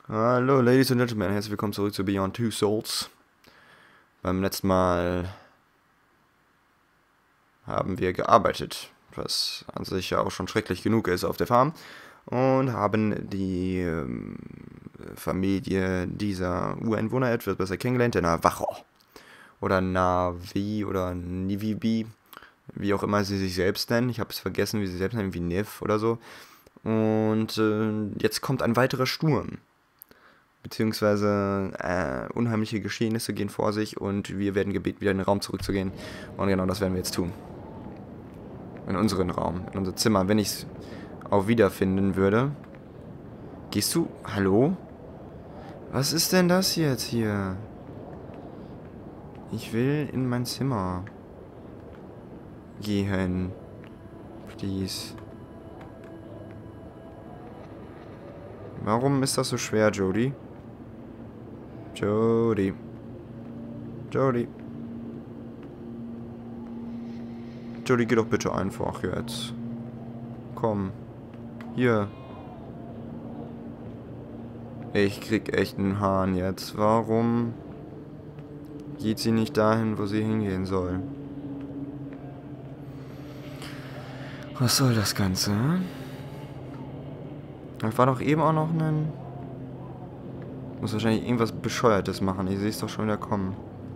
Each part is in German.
Hallo, Ladies and Gentlemen, herzlich willkommen zurück zu Beyond Two Souls. Beim letzten Mal haben wir gearbeitet, was an sich ja auch schon schrecklich genug ist auf der Farm, und haben die Familie dieser Ureinwohner etwas besser kennengelernt, der Navajo. Oder Navi oder Nivibi, wie auch immer sie sich selbst nennen. Ich habe es vergessen, wie sie selbst nennen, wie Niv oder so. Und jetzt kommt ein weiterer Sturm. Beziehungsweise unheimliche Geschehnisse gehen vor sich und wir werden gebeten, wieder in den Raum zurückzugehen. Und genau das werden wir jetzt tun. In unseren Raum, in unser Zimmer. Wenn ich es auch wiederfinden würde. Gehst du? Hallo? Was ist denn das jetzt hier? Ich will in mein Zimmer gehen. Please. Warum ist das so schwer, Jody? Jody. Jody. Jody, geh doch bitte einfach jetzt. Komm. Hier. Ich krieg echt einen Hahn jetzt. Warum geht sie nicht dahin, wo sie hingehen soll? Was soll das Ganze? Da war doch eben auch noch ein... Muss wahrscheinlich irgendwas Bescheuertes machen. Ich sehe es doch schon wieder kommen.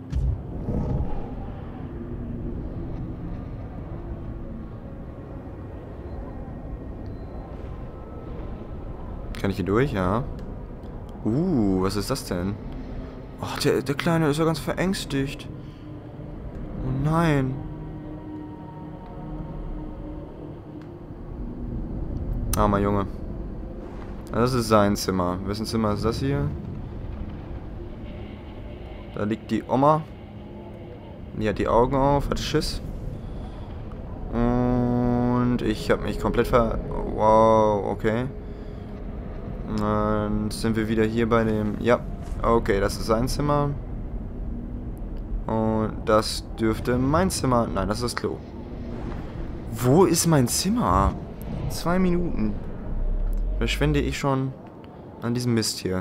Kann ich hier durch? Ja. Was ist das denn? Ach, der Kleine ist ja ganz verängstigt. Oh nein. Armer Junge. Das ist sein Zimmer. Wessen Zimmer ist das hier? Da liegt die Oma. Die hat die Augen auf, hat Schiss. Und ich habe mich komplett Wow, okay. Dann sind wir wieder hier bei dem... Ja, okay, das ist sein Zimmer. Und das dürfte mein Zimmer... Nein, das ist das Klo. Wo ist mein Zimmer? 2 Minuten. Verschwende ich schon an diesem Mist hier.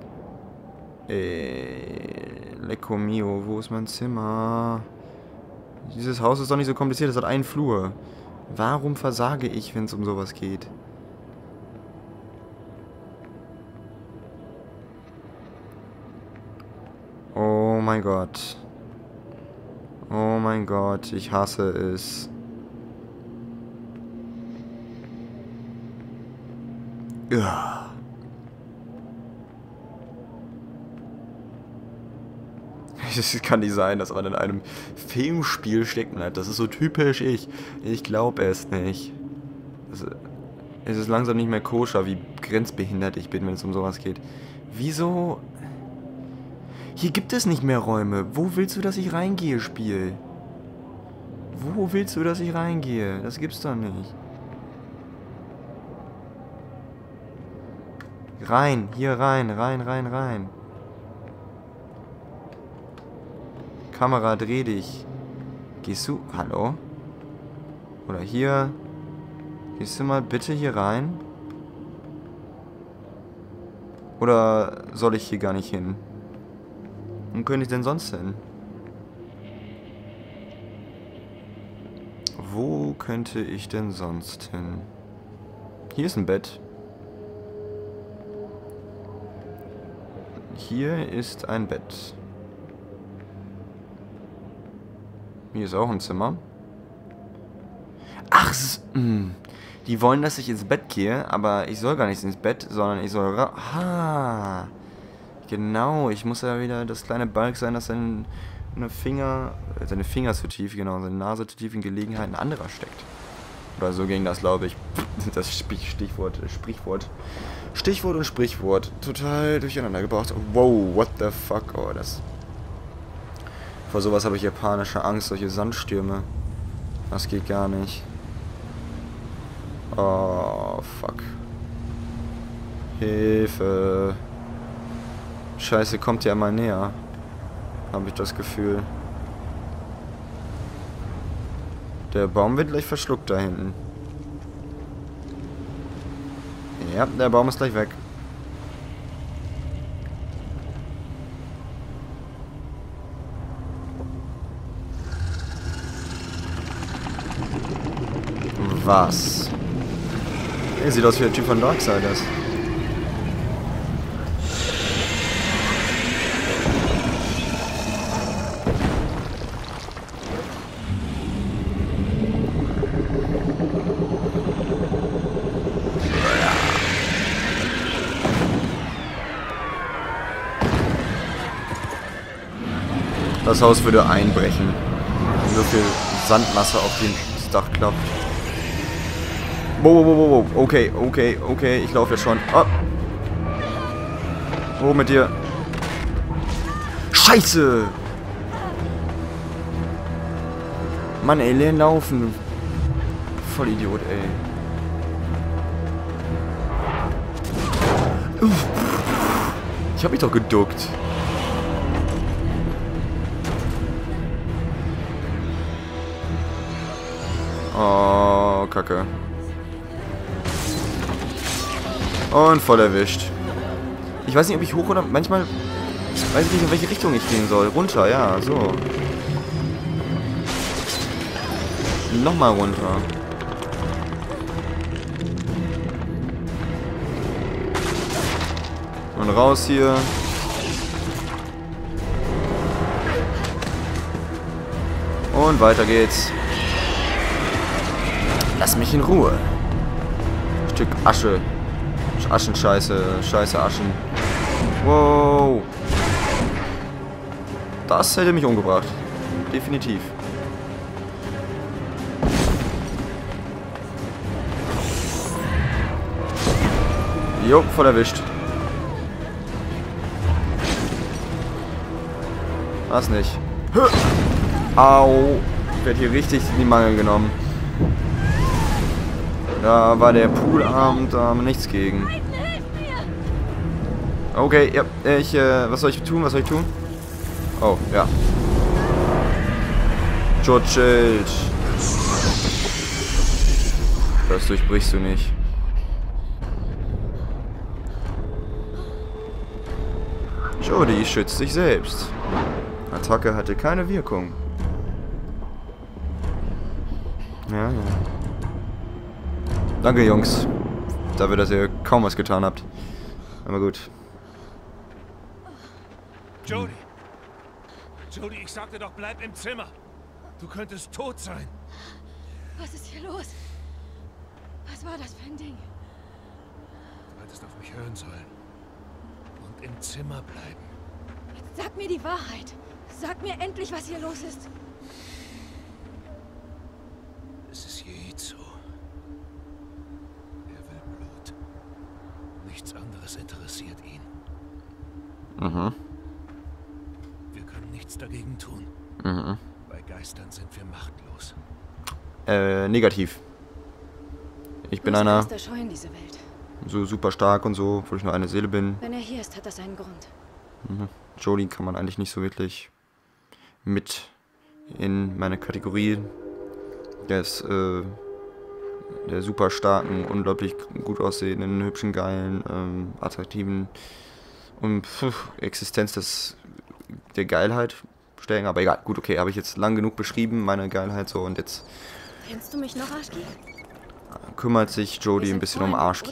Lecco mio, wo ist mein Zimmer? Dieses Haus ist doch nicht so kompliziert, es hat einen Flur. Warum versage ich, wenn es um sowas geht? Oh mein Gott. Oh mein Gott, ich hasse es. Ja. Es kann nicht sein, dass man in einem Filmspiel stecken bleibt. Das ist so typisch ich. Ich glaube es nicht. Es ist langsam nicht mehr koscher, wie grenzbehindert ich bin, wenn es um sowas geht. Wieso? Hier gibt es nicht mehr Räume. Wo willst du, dass ich reingehe, Spiel? Wo willst du, dass ich reingehe? Das gibt's doch nicht. Rein, hier rein, rein. Kamera, dreh dich. Gehst du? Hallo? Oder hier? Gehst du mal bitte hier rein? Oder soll ich hier gar nicht hin? Wo könnte ich denn sonst hin? Wo könnte ich denn sonst hin? Hier ist ein Bett. Hier ist ein Bett. Hier ist auch ein Zimmer. Ach, die wollen, dass ich ins Bett gehe, aber ich soll gar nicht ins Bett, sondern ich soll genau, ich muss ja wieder das kleine Balk sein, dass seine Finger zu tief, genau, seine Nase zu tief in Gelegenheiten anderer steckt. Oder so ging das, glaube ich. Das Stichwort und Sprichwort. Total durcheinander gebracht. Wow, what the fuck, oh, das... Vor sowas habe ich japanische Angst, solche Sandstürme. Das geht gar nicht. Oh, fuck. Hilfe. Scheiße, kommt ja mal näher. Habe ich das Gefühl. Der Baum wird gleich verschluckt da hinten. Ja, der Baum ist gleich weg. Was? Er sieht aus wie der Typ von Darksiders. Das Haus würde einbrechen. So viel Sandmasse auf das Dach klappt. Wow. Okay. Ich laufe jetzt schon. Oh. Wo mit dir? Scheiße! Mann, ey, leer laufen. Voll Idiot, ey. Ich hab mich doch geduckt. Oh, Kacke. Und voll erwischt. Ich weiß nicht, ob ich hoch oder... Manchmal weiß ich nicht, in welche Richtung ich gehen soll. Runter, ja, so. Nochmal runter. Und raus hier. Und weiter geht's. Lass mich in Ruhe. Stück Asche. Aschenscheiße. Scheiße Aschen. Wow. Das hätte mich umgebracht. Definitiv. Jo, voll erwischt. Was nicht. Au. Ich werde hier richtig in die Mangel genommen. Da war der Poolabend, da haben wir nichts gegen. Okay, ja, was soll ich tun? Oh, ja. Schutzschild. Das durchbrichst du nicht. Jodie schützt sich selbst. Attacke hatte keine Wirkung. Ja. Danke, Jungs. Dafür, dass ihr kaum was getan habt. Aber gut. Jodie! Jodie, ich sagte doch, bleib im Zimmer. Du könntest tot sein. Was ist hier los? Was war das für ein Ding? Du hättest auf mich hören sollen. Und im Zimmer bleiben. Jetzt sag mir die Wahrheit. Sag mir endlich, was hier los ist. Es ist Jezu. Er will Blut. Nichts anderes interessiert ihn. Mhm. Wir können nichts dagegen tun. Mhm. Bei Geistern sind wir machtlos. Negativ. Ich bin einer Diese Welt. so super stark und so, obwohl ich nur eine Seele bin. Wenn er hier ist, hat das einen Grund. Mhm. Jodie kann man eigentlich nicht so wirklich mit in meine Kategorie des der super starken, unglaublich gut aussehenden, hübschen, geilen, attraktiven und Existenz der Geilheit stellen. Aber egal, gut, okay, habe ich jetzt lang genug beschrieben, meine Geilheit so, und jetzt Kennst du mich noch, Arschki? kümmert sich Jodie ein bisschen um Arschki.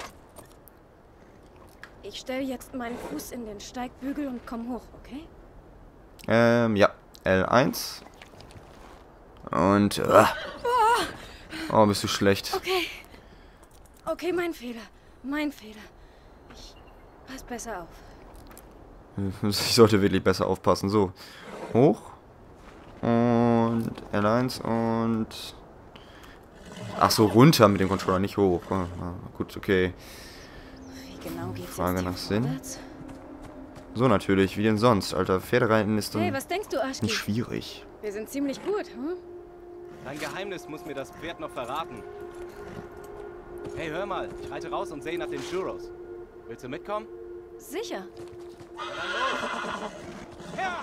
Ich stelle jetzt meinen Fuß in den Steigbügel und komm hoch, okay? Ja, L1. Und, oh, bist du schlecht. Okay. Okay, mein Fehler. Ich pass besser auf. Ich sollte wirklich besser aufpassen. So, hoch. Und L1 und... Ach so, runter mit dem Controller, nicht hoch. Gut, okay. Wie genau geht's Frage jetzt nach Sinn. vorwärts? So natürlich, wie denn sonst, Alter. Pferdereiten ist Hey, dann was denkst du, Arschki? nicht schwierig. Wir sind ziemlich gut, hm? Dein Geheimnis muss mir das Pferd noch verraten. Hey, hör mal, ich reite raus und sehe nach den Churros. Willst du mitkommen? Sicher. Ja!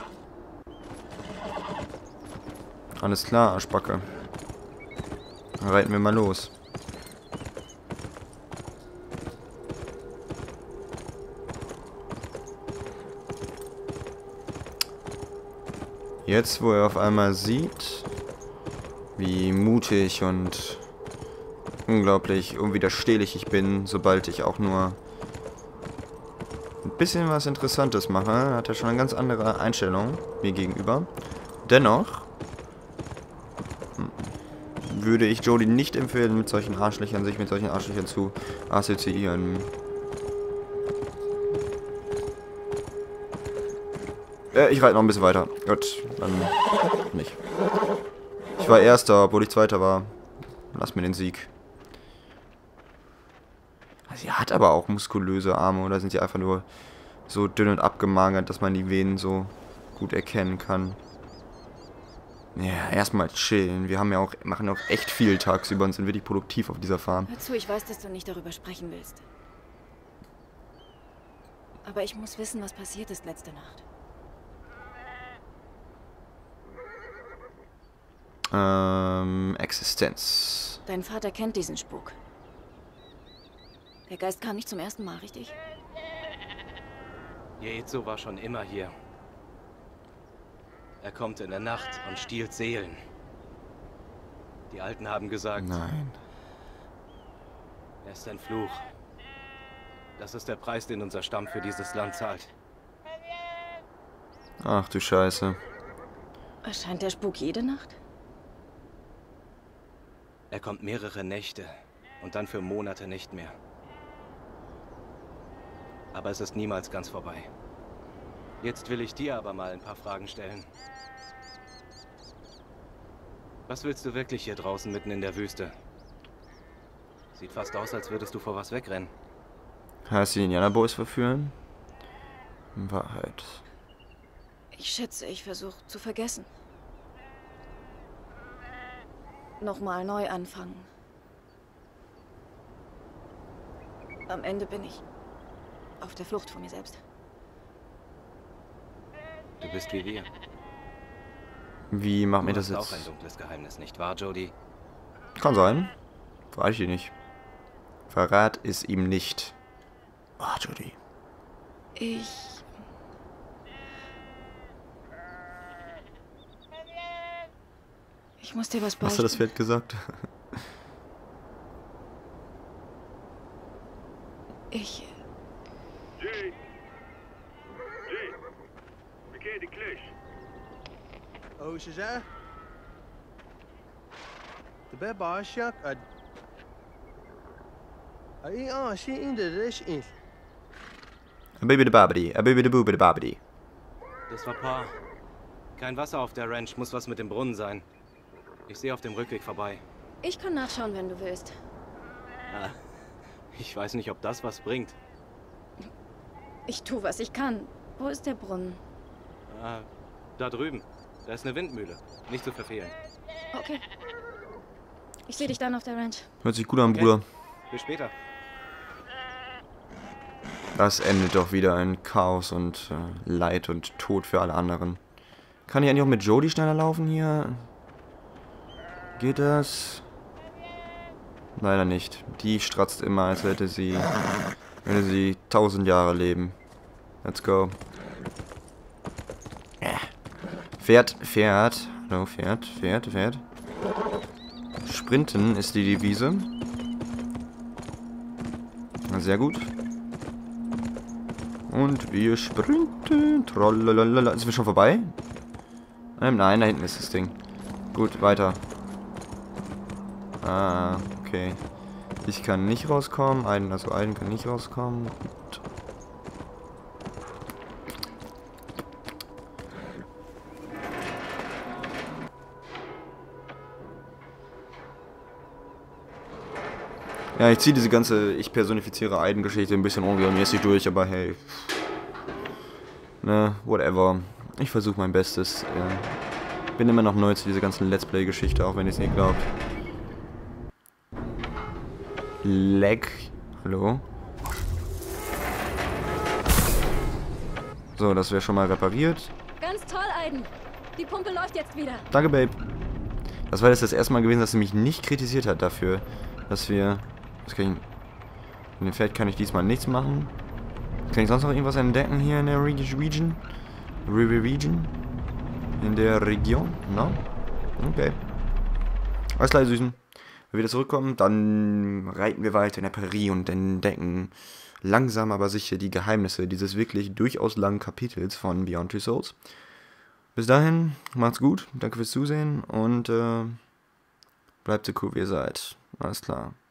Alles klar, Arschbacke. Dann reiten wir mal los. Jetzt, wo er auf einmal sieht, wie mutig und unglaublich unwiderstehlich ich bin, sobald ich auch nur ein bisschen was Interessantes mache. Hat er schon eine ganz andere Einstellung mir gegenüber. Dennoch würde ich Jodie nicht empfehlen, sich mit solchen Arschlöchern zu assoziieren. Ich reite noch ein bisschen weiter. Gut, dann nicht. Ich war Erster, obwohl ich Zweiter war. Lass mir den Sieg. Sie hat aber auch muskulöse Arme, oder sind sie einfach nur so dünn und abgemagert, dass man die Venen so gut erkennen kann? Ja, erstmal chillen. Wir haben ja auch, machen auch echt viel tagsüber und sind wirklich produktiv auf dieser Farm. Hör zu, ich weiß, dass du nicht darüber sprechen willst. Aber ich muss wissen, was passiert ist letzte Nacht. Existenz. Dein Vater kennt diesen Spuk. Der Geist kam nicht zum ersten Mal, richtig? Jezo war schon immer hier. Er kommt in der Nacht und stiehlt Seelen. Die Alten haben gesagt, Nein. er ist ein Fluch. Das ist der Preis, den unser Stamm für dieses Land zahlt. Ach du Scheiße. Erscheint der Spuk jede Nacht? Er kommt mehrere Nächte und dann für Monate nicht mehr. Aber es ist niemals ganz vorbei. Jetzt will ich dir aber mal ein paar Fragen stellen. Was willst du wirklich hier draußen mitten in der Wüste? Sieht fast aus, als würdest du vor was wegrennen. Heißt die Indianer Boys verführen? In Wahrheit. Ich schätze, ich versuche zu vergessen. Nochmal neu anfangen. Am Ende bin ich auf der Flucht vor mir selbst. Du bist wie wir. Wie macht mir Du das hast auch ein jetzt? dunkles Geheimnis, nicht wahr, Jodie? Kann sein. Weiß ich nicht. Verrat es ihm nicht. Ah, Jodie. Ich muss dir was beichten. Hast du das Pferd gesagt? Ich... Oh, Shazam? The bed bar shark. She in the dish is. A baby the babidi, a baby the booby the babidi. Das war Pa. Kein Wasser auf der Ranch, muss was mit dem Brunnen sein. Ich sehe auf dem Rückweg vorbei. Ich kann nachschauen, wenn du willst. Ah, ich weiß nicht, ob das was bringt. Ich tue, was ich kann. Wo ist der Brunnen? Ah, da drüben. Da ist eine Windmühle. Nicht zu verfehlen. Okay. Ich sehe dich dann auf der Ranch. Hört sich gut an, Okay. Bruder. Bis später. Das endet doch wieder in Chaos und Leid und Tod für alle anderen. Kann ich eigentlich auch mit Jodie schneller laufen hier? Geht das? Leider nicht. Die stratzt immer, als würde sie 1000 Jahre leben. Let's go. Pferd. Hallo, Pferd. Sprinten ist die Devise. Sehr gut. Und wir sprinten. Trollalala. Sind wir schon vorbei? Nein, da hinten ist das Ding. Gut, weiter. Ah, okay. Ich kann nicht rauskommen. Aiden kann nicht rauskommen. Gut. Ja, ich ziehe diese ganze ich personifiziere Aiden-Geschichte ein bisschen unregelmäßig durch, aber hey. Ne, whatever. Ich versuche mein Bestes. Bin immer noch neu zu dieser ganzen Let's Play-Geschichte, auch wenn ihr es nicht glaubt. Leg. Hallo? So, das wäre schon mal repariert. Ganz toll, Aiden. Die Pumpe läuft jetzt wieder. Danke, Babe. Das war jetzt das erste Mal gewesen, dass sie mich nicht kritisiert hat dafür, dass wir... Was kann ich... In dem Feld kann ich diesmal nichts machen. Kann ich sonst noch irgendwas entdecken hier in der Region? In der Region? No? Okay. Alles klar, Süßen. Wenn wir wieder zurückkommen, dann reiten wir weiter in der Prärie und entdecken langsam aber sicher die Geheimnisse dieses wirklich durchaus langen Kapitels von Beyond Two Souls. Bis dahin, macht's gut, danke fürs Zusehen und bleibt so cool wie ihr seid. Alles klar.